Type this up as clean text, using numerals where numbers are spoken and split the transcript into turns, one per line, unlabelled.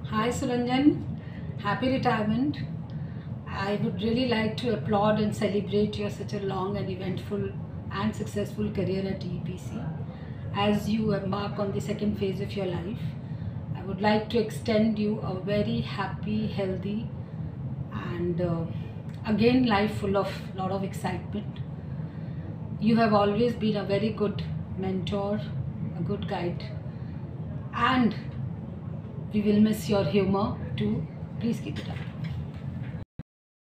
Hi Suranjan, happy retirement. I would really like to applaud and celebrate your such a long and eventful and successful career at EPC. As you embark on the second phase of your life, I would like to extend you a very happy, healthy, and again life full of lot of excitement. You have always been a very good mentor, a good guide, and we will miss your humor too. Please keep it up.